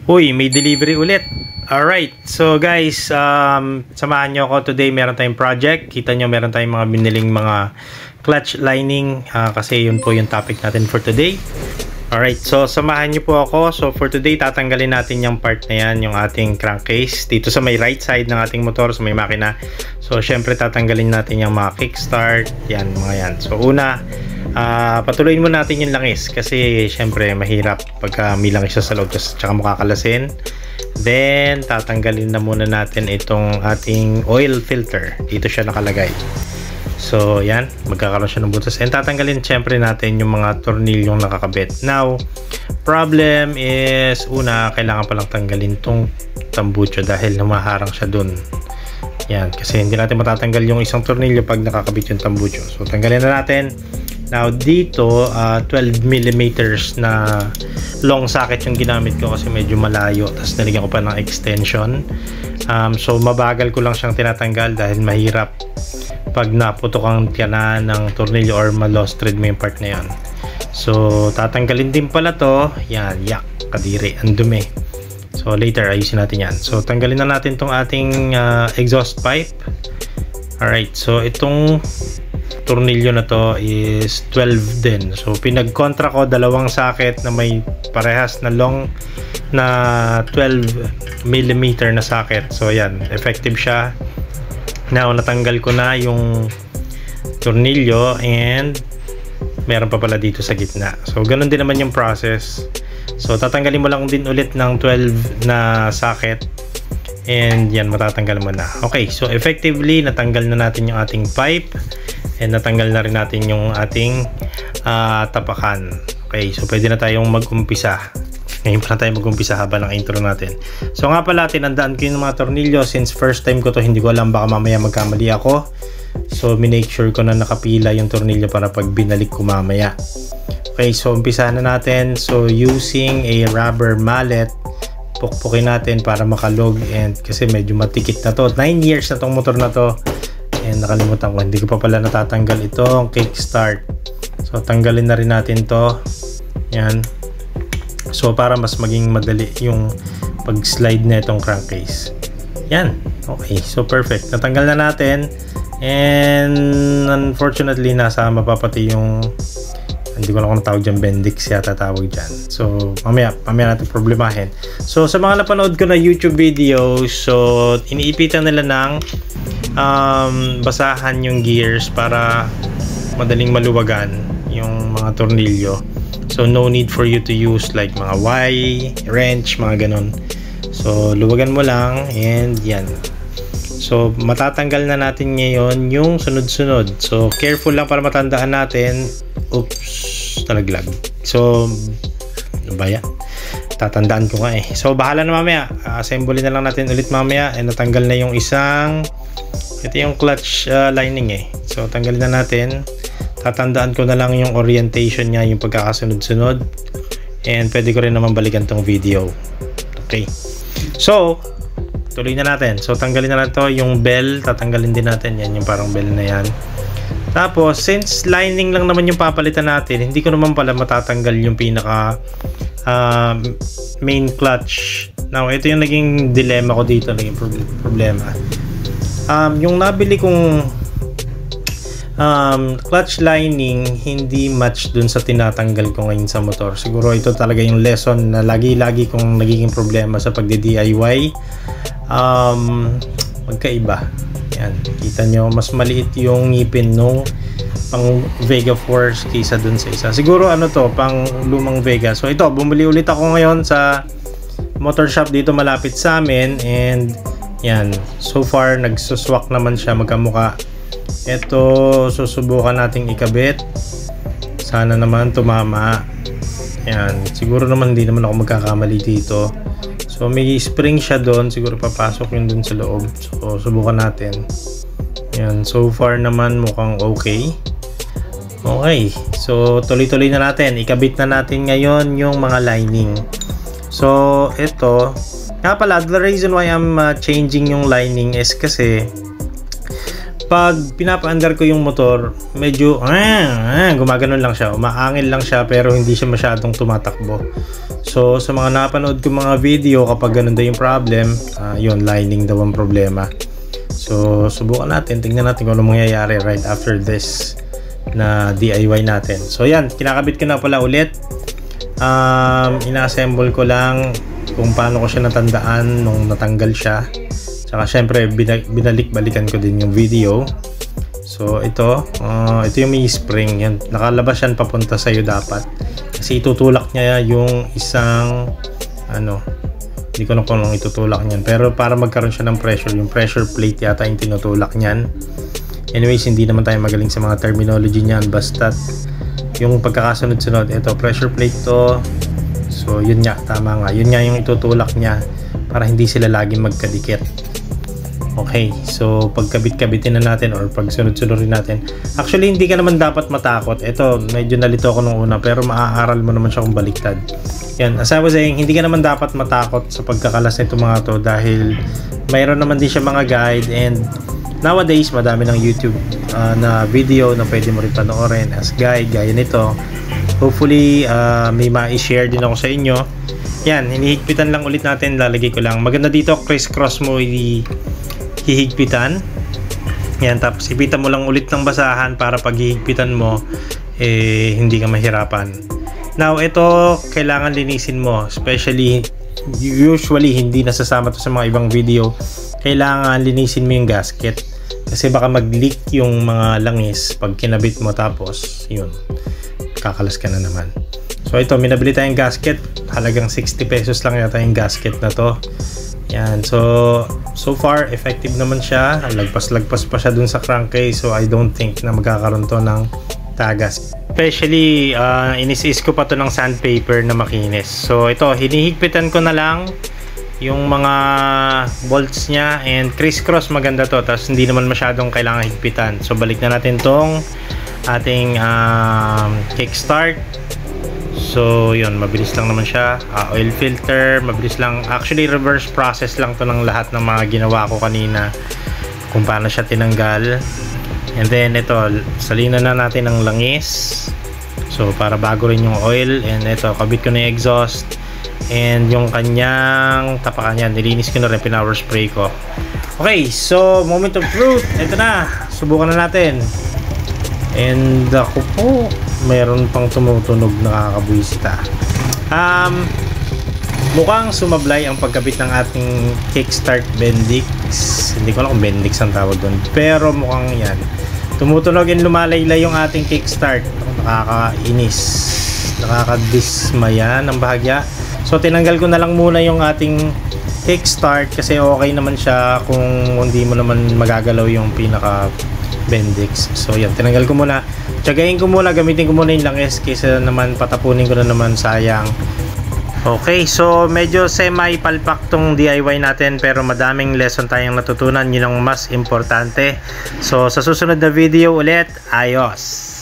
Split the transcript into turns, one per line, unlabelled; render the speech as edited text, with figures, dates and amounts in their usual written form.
Uy, may delivery ulit. Alright, so guys, samahan nyo ako today. Meron tayong project. Kita nyo, meron tayong mga biniling mga clutch lining, kasi yun po yung topic natin for today. Alright, so samahan nyo po ako. So for today, tatanggalin natin yung part na yan, yung ating crankcase dito sa may right side ng ating motor, sa may makina. So syempre tatanggalin natin yung mga kickstart, yan, mga yan. So una, patuloyin mo natin yung langis kasi syempre mahirap pagka may langis sa loob tsaka makakalasin. Then tatanggalin na muna natin itong ating oil filter, dito siya nakalagay. So yan, magkakaroon siya ng butas, and tatanggalin syempre natin yung mga tornilyong nakakabit. Now problem is, una, kailangan palang tanggalin tong tambucho dahil humaharang siya dun. Yan, kasi hindi natin matatanggal yung isang tornilyo pag nakakabit yung tambucho. So tanggalin na natin. Now dito, 12mm na long socket yung ginamit ko kasi medyo malayo, tapos nilagyan ko pa ng extension. So mabagal ko lang siyang tinatanggal dahil mahirap pag naputokan ka na ng tornilyo or ma-lost thread mo yung part na yan. So tatanggalin din pala to. Yan, yak, kadiri, ang dumi. So later ayusin natin yan. So tanggalin na natin tong ating exhaust pipe. Alright, so itong tornilyo na to is 12 din. So pinag-contra ko dalawang socket na may parehas na long na 12mm na socket. So yan, effective siya. Now natanggal ko na yung tornilyo and meron pa pala dito sa gitna. So ganun din naman yung process. So tatanggalin mo lang din ulit ng 12 na socket and yan, matatanggal mo na. Okay, so effectively natanggal na natin yung ating pipe and natanggal na rin natin yung ating tapakan. Okay, so pwede na tayong mag-umpisa. Ngayon pa na tayo mag-umpisa habang ang intro natin. So nga pala, tinandaan ko yung mga tornilyo since first time ko to, hindi ko alam, baka mamaya magkamali ako. So minake sure ko na nakapila yung tornilyo para pag binalik ko mamaya. Okay, so umpisahan na natin. So using a rubber mallet, pukpukin natin para makalog, and kasi medyo matikit na to. 9 years na tong motor na to. And nakalimutan ko, hindi ko pa pala natatanggal itong kickstart. So tanggalin na rin natin to. Yan. So para mas maging madali yung pag-slide na itong crankcase. Yan. Okay, so perfect. Natanggal na natin. And unfortunately, nasama pa pati yung, hindi ko lang kung tawag dyan, bendix yata tawag dyan. So mamaya natin problemahin. So sa mga napanood ko na YouTube videos, so iniipitan nila ng basahan yung gears para madaling maluwagan yung mga tornilyo. So no need for you to use like mga Y, wrench, mga ganon. So luwagan mo lang and yan. So matatanggal na natin ngayon yung sunod-sunod. So careful lang para matandaan natin. Oops, nalaglag. So ano ba yan? Tatandaan ko nga eh. So bahala na mamaya. Assemble na lang natin ulit mamaya. And natanggal na yung isang, ito yung clutch lining eh. So tanggalin na natin. Tatandaan ko na lang yung orientation niya, yung pagkakasunod-sunod. And pwede ko rin naman balikan tong video. Okay. So tuloy na natin. So tanggalin na natin to. Yung bell, tatanggalin din natin. Yan yung parang bell na yan. Tapos since lining lang naman yung papalitan natin, hindi ko naman pala matatanggal yung pinaka main clutch. Now ito yung naging dilemma ko dito, naging problema. Yung nabili kong clutch lining hindi match dun sa tinatanggal ko ngayon sa motor. Siguro ito talaga yung lesson na lagi-lagi kong nagiging problema sa pagdi-DIY. Magkaiba. Yan, kita nyo, mas maliit yung ngipin nung pang Vega Force kaysa dun sa isa. Siguro ano to, pang lumang Vega. So ito, bumili ulit ako ngayon sa motor shop dito malapit sa amin, and yan, so far nagsuswak naman siya, magkamuka. Ito, susubukan nating ikabit. Sana naman tumama. Yan, siguro naman hindi naman ako magkakamali dito. So may spring siya doon, siguro papasok yun dun sa loob. So subukan natin. Yan, so far naman mukhang okay. Okay, so tuloy-tuloy na natin. Ikabit na natin ngayon yung mga lining. So ito, nga pala, the reason why I'm changing yung lining is kasi pag pinapaandar ko yung motor, medyo gumaganon lang siya, umaangil lang siya, pero hindi siya masyadong tumatakbo. So sa mga napanood ko mga video, kapag ganun daw yung problem, yun, lining daw ang problema. So subukan natin, tingnan natin kung ano mangyayari right after this na DIY natin. So yan, kinakabit ko na pala ulit. Ina-assemble ko lang kung paano ko siya natandaan nung natanggal siya. Saka syempre binalik-balikan ko din yung video. So ito yung may spring yan. Nakalabas yan papunta sa iyo dapat. Kasi itutulak niya yung isang hindi ko na kung anong itutulak niyan. Pero para magkaroon siya ng pressure, yung pressure plate yata yung tinutulak niyan. Anyways, hindi naman tayo magaling sa mga terminology niyan. Basta't yung pagkakasunod-sunod, ito pressure plate to. So yun nga, tama nga. Yun nga yung itutulak niya para hindi sila laging magkadikit. Okay, so pagkabit-kabitin na natin or pag sunod-sunurin natin. Actually, hindi ka naman dapat matakot. Ito, medyo nalito ako nung una pero maaaral mo naman siya kung baliktad. Yan, as I was saying, hindi ka naman dapat matakot sa pagkakalas nito mga to dahil mayroon naman din siya mga guide, and nowadays madami ng YouTube na video na pwede mo rin panoorin as guide, gaya nito. Hopefully, may ma-share din ako sa inyo. Yan, hinihigpitan lang ulit natin, lalagay ko lang. Maganda dito, criss-cross mo hihigpitan. Yan, tapos ipitan mo lang ulit ng basahan para pag hihigpitan mo hindi ka mahirapan. Now ito kailangan linisin mo, especially usually hindi nasasama to sa mga ibang video. Kailangan linisin mo yung gasket kasi baka mag-leak yung mga langis pag kinabit mo, tapos yun, kakalas ka na naman. So ito, minabili tayong gasket, halagang 60 pesos lang yata yung gasket na to. Yan, so far effective naman siya. Lagpas-lagpas pa siya dun sa crankcase, so I don't think na magkakaroon to ng tagas. Especially inis-is ko pa to ng sandpaper na makinis. So ito, hinihigpitan ko na lang yung mga bolts niya, and criss-cross maganda to, tapos hindi naman masyadong kailangan higpitan. So balik na natin tong ating kickstart. So yun, mabilis lang naman siya. Oil filter, mabilis lang. Actually reverse process lang to ng lahat ng mga ginawa ko kanina kung paano siya tinanggal. And then ito, salinan na natin ng langis. So para bago rin yung oil. And ito, kabit ko na yung exhaust. And yung kanyang tapakan yan, nilinis ko na rin, pinower spray ko. Okay, so moment of truth. Ito na, subukan na natin. And ako po, mayroon pang tumutunog, nakakabuisita. Mukhang sumablay ang pagkabit ng ating kickstart Bendix. Hindi ko alam kung Bendix ang tawag doon, pero mukhang yan. Tumutunog and lumalaylay yung ating kickstart. Nakakainis, nakakadismaya ng bahagya. So tinanggal ko na lang muna yung ating kickstart kasi okay naman siya kung hindi mo naman magagalaw yung pinaka Bendix. So yan, tinanggal ko muna. Tiyagayin ko muna, gamitin ko muna yung langis kaysa naman patapunin ko na naman, sayang. Okay, so medyo semi-palpak tong DIY natin pero madaming lesson tayong natutunan. Yun ang mas importante. So sa susunod na video ulit, ayos!